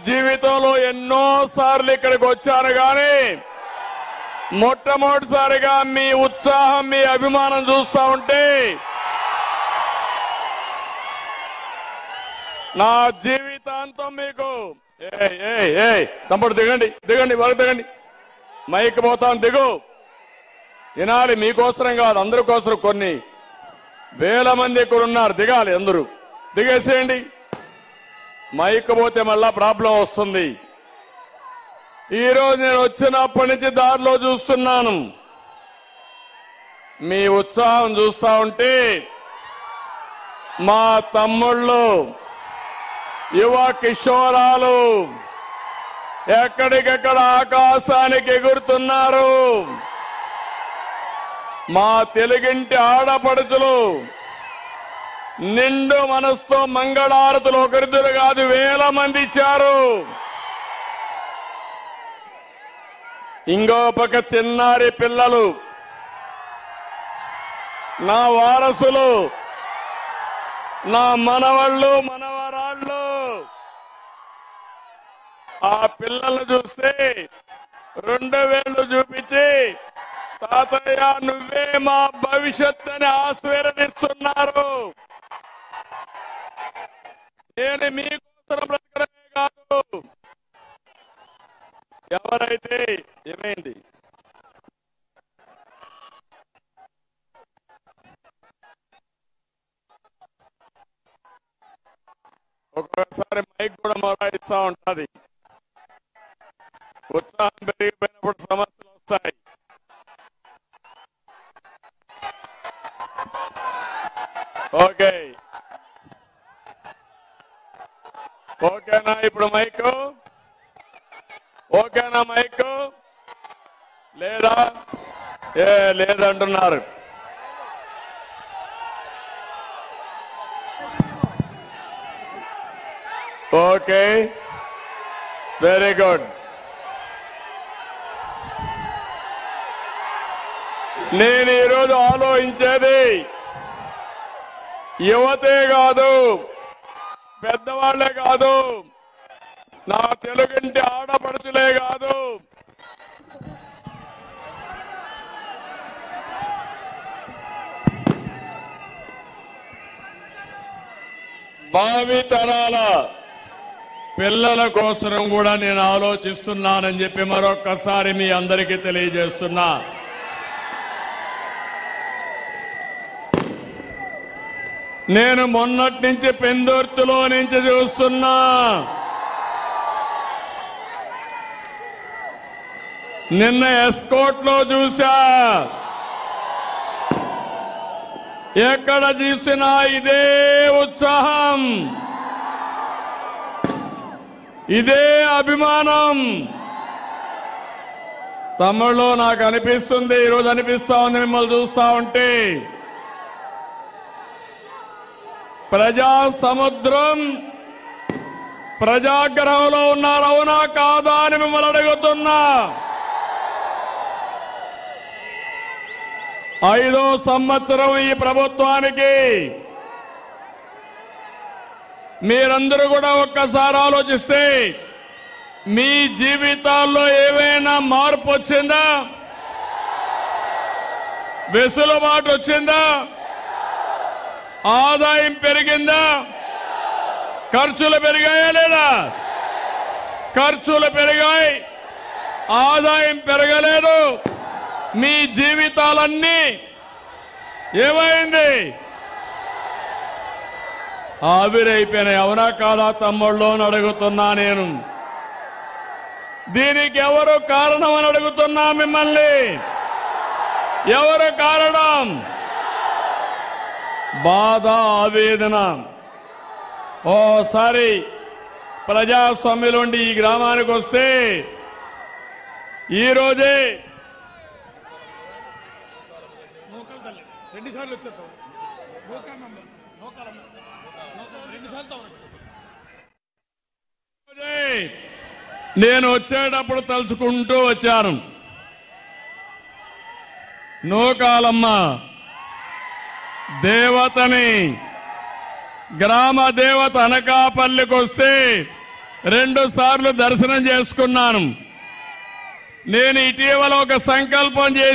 జీవితంలో ఎన్నోసార్లు ఇక్కడికి వచ్చాను కానీ మొట్టమొదటిసారిగా మీ ఉత్సాహం మీ అభిమానం చూస్తా ఉంటే నా జీవితాంతం మీకు తమ్ముడు దిగండి దిగండి వరకు దిగండి మైక్ పోతాను దిగు వినాలి మీకోసరం కాదు అందరి కోసం కొన్ని వేల మంది ఇక్కడ ఉన్నారు దిగాలి అందరూ దిగేసేయండి మైక్ పోతే మళ్ళా ప్రాబ్లం వస్తుంది ఈ రోజు నేను వచ్చినప్పటి నుంచి దారిలో చూస్తున్నాను మీ ఉత్సాహం చూస్తా ఉంటే మా తమ్ముళ్ళు యువ కిషోరాలు ఎక్కడికెక్కడ ఆకాశానికి ఎగురుతున్నారు మా తెలుగింటి ఆడపడుచులు నిండు మనసుతో మంగళారతులు ఒకరిద్దరు కాదు వేల మంది ఇచ్చారు ఇంకో పక్క చిన్నారి పిల్లలు నా వారసులు నా మనవళ్ళు మనవరాళ్ళు ఆ పిల్లలు చూస్తే 2 వేళ్లు చూపించి తాతయ్య నువ్వే మా భవిష్యత్ అని ఆశీర్వదిస్తున్నారు నేను మీకోసం బ్రతకడమే కాదు ఎవరైతే ఏమైంది ఒక్కొక్కసారి మైక్ కూడా మొరాయిస్తా ఉంటది ఉత్సాహం పెరిగిపోయినప్పుడు సమస్యలు వస్తాయి ఓకే ఓకేనా ఇప్పుడు మైక్ ఓకేనా మైక్ లేదా లేదంటున్నారు ఓకే వెరీ గుడ్ నేను ఈరోజు ఆలోచించేది యువతే కాదు పెద్దవాళ్లే కాదు నా తెలుగింటి ఆడపడుచులే కాదు భావితరాల పిల్లల కోసం కూడా నేను ఆలోచిస్తున్నానని చెప్పి మరొక్కసారి మీ అందరికీ తెలియజేస్తున్నా నేను మొన్నటి నుంచి పెందుర్తిలో నుంచి చూస్తున్నా నిన్న ఎస్కోట్ లో చూసా ఎక్కడ చూసినా ఇదే ఉత్సాహం ఇదే అభిమానం తమిళలో నాకు అనిపిస్తుంది ఈరోజు అనిపిస్తా ఉంది మిమ్మల్ని చూస్తా ఉంటే ప్రజా సముద్రం ప్రజాగ్రహంలో ఉన్నారు అవునా కాదా అని మిమ్మల్ని అడుగుతున్నా 5వ సంవత్సరం ఈ ప్రభుత్వానికి మీరందరూ కూడా ఒక్కసారి ఆలోచిస్తే మీ జీవితాల్లో ఏవైనా మార్పు వచ్చిందా వెసులుబాటు వచ్చిందా ఆదాయం పెరిగిందా ఖర్చులు పెరిగాయా లేదా ఖర్చులు పెరిగాయి ఆదాయం పెరగలేదు మీ జీవితాలన్నీ ఏమైంది ఆవిరైపోయినాయి అవునా కాదా తమ్ముళ్ళు అని అడుగుతున్నా నేను దీనికి ఎవరు కారణం అని అడుగుతున్నా మిమ్మల్ని ఎవరు కారణం బాధ ఆవేదన ఓసారి ప్రజాస్వామ్యంలోండి ఈ గ్రామానికి వస్తే ఈ రోజే నేను వచ్చేటప్పుడు తలుచుకుంటూ వచ్చాను నూకాలమ్మ దేవతని గ్రామ దేవత అనకాపల్లికి వస్తే 2 సార్లు దర్శనం చేసుకున్నాను. నేను ఇటీవల ఒక సంకల్పం చేసి